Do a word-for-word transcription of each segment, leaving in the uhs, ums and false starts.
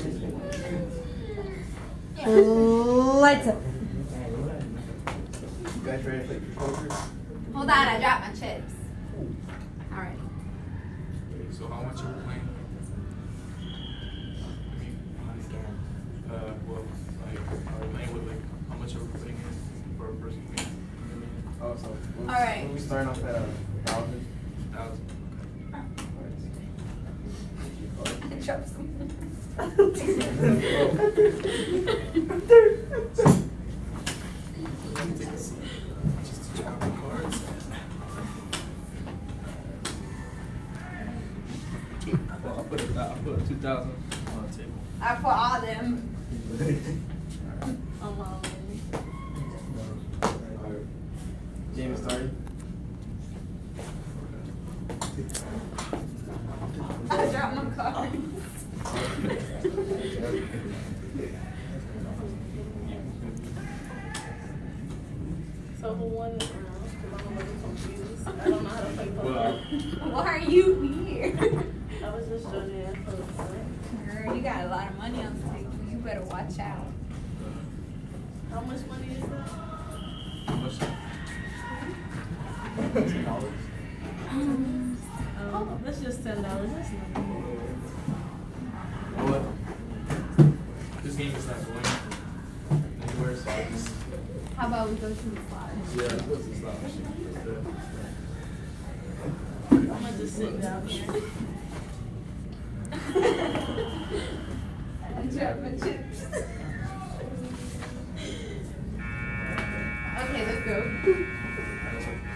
Lights up. You guys ready to play poker? Hold on, I dropped my chips. Alright. So how much are we playing? Uh, well, like, are we playing with like how much are we putting in for a first game? Oh, so we'll, All right. we starting off at a thousand. Thousand. I dropped some. Take a seat. Just to drop the cards. Well, I'll put it. I'll put two thousand on the table. I put all them. Alone. Alright. Game is starting. I dropped my cards. So who won this round? Because I'm a little confused. I don't know how to play poker. Well, Why are you here? I was just joining in for the fun. Girl, you got a lot of money on the table. You better watch out. How much money is that? how much? Ten dollars. Oh, that's just ten dollars. That's nothing. You know what? This game is not going anywhere, so I just. How about we go to the slot? Yeah, let's go to the slot machine. Let's do it. I'm gonna just sit down here. I dropped my chips. Okay, let's go.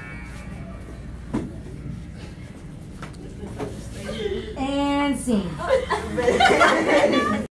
And scene.